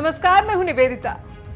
नमस्कार, मैं हूं निवेदिता।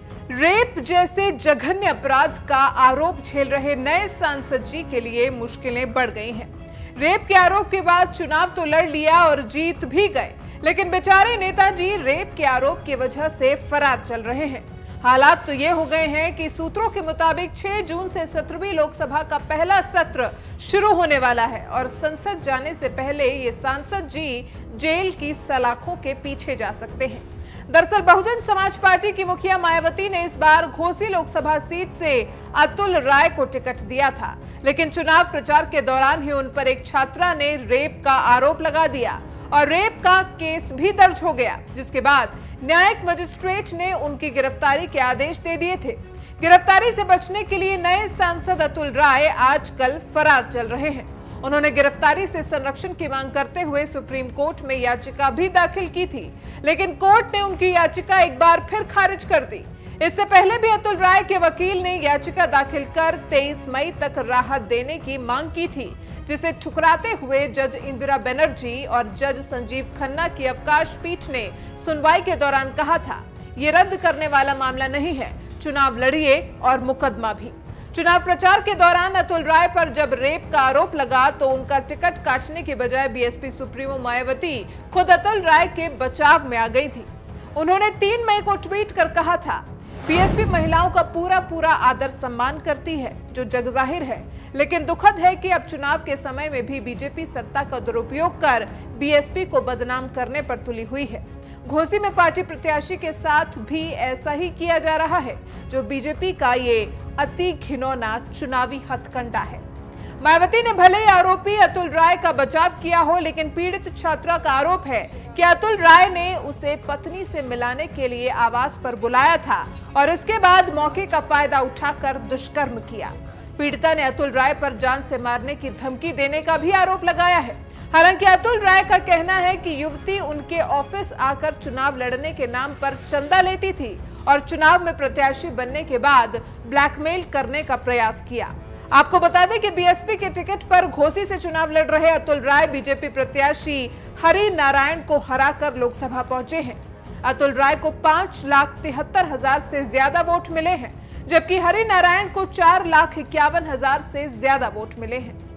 रेप जैसे जघन्य अपराध का आरोप झेल रहे नए सांसद जी के लिए मुश्किलें बढ़ गई हैं। रेप के आरोप के बाद चुनाव तो लड़ लिया और जीत भी गए, लेकिन बेचारे नेताजी रेप के आरोप की वजह से फरार चल रहे हैं। हालात तो ये हो गए हैं कि सूत्रों के मुताबिक 6 जून से 17वीं लोकसभा का पहला सत्र शुरू होने वाला है और संसद जाने से पहले ये सांसद जी जेल की सलाखों के पीछे जा सकते हैं। दरअसल बहुजन समाज पार्टी की मुखिया मायावती ने इस बार घोसी लोकसभा सीट से अतुल राय को टिकट दिया था, लेकिन चुनाव प्रचार के दौरान ही उन पर एक छात्रा ने रेप का आरोप लगा दिया और रेप का केस भी दर्ज हो गया, जिसके बाद न्यायिक मजिस्ट्रेट ने उनकी गिरफ्तारी के आदेश दे दिए थे। गिरफ्तारी से बचने के लिए नए सांसद अतुल राय आजकल फरार चल रहे हैं। उन्होंने गिरफ्तारी से संरक्षण की मांग करते हुए सुप्रीम कोर्ट में याचिका भी दाखिल की थी, लेकिन कोर्ट ने उनकी याचिका एक बार फिर खारिज कर दी। इससे पहले भी अतुल राय के वकील ने याचिका दाखिल कर 23 मई तक राहत देने की मांग की थी, जिसे ठुकराते हुए जज इंदिरा बनर्जी और जज संजीव खन्ना की अवकाश पीठ ने सुनवाई के दौरान कहा था, ये रद्द करने वाला मामला नहीं है, चुनाव लड़िए और मुकदमा भी। चुनाव प्रचार के दौरान अतुल राय पर जब रेप का आरोप लगा तो उनका टिकट काटने के बजाय बीएसपी सुप्रीमो मायावती खुद अतुल राय के बचाव में आ गई थी। उन्होंने 3 मई को ट्वीट कर कहा था, बीएसपी महिलाओं का पूरा आदर सम्मान करती है, जो जगजाहिर है, लेकिन दुखद है कि अब चुनाव के समय में भी बीजेपी सत्ता का दुरुपयोग कर बीएसपी को बदनाम करने पर तुली हुई है। घोसी में पार्टी प्रत्याशी के साथ भी ऐसा ही किया जा रहा है, जो बीजेपी का ये अति घिनौना चुनावी हथकंडा है। मायावती ने भले ही आरोपी अतुल राय का बचाव किया हो, लेकिन पीड़ित छात्रा का आरोप है कि अतुल राय ने उसे पत्नी से मिलाने के लिए आवास पर बुलाया था और इसके बाद मौके का फायदा उठाकर दुष्कर्म किया। पीड़िता ने अतुल राय पर जान से मारने की धमकी देने का भी आरोप लगाया है। हालांकि अतुल राय का कहना है कि युवती उनके ऑफिस आकर चुनाव लड़ने के नाम पर चंदा लेती थी और चुनाव में प्रत्याशी बनने के बाद ब्लैकमेल करने का प्रयास किया। आपको बता दें कि बीएसपी के टिकट पर घोसी से चुनाव लड़ रहे अतुल राय बीजेपी प्रत्याशी हरि नारायण को हराकर लोकसभा पहुंचे हैं। अतुल राय को 5,73,000 से ज्यादा वोट मिले हैं, जबकि हरि नारायण को 4,51,000 से ज्यादा वोट मिले हैं।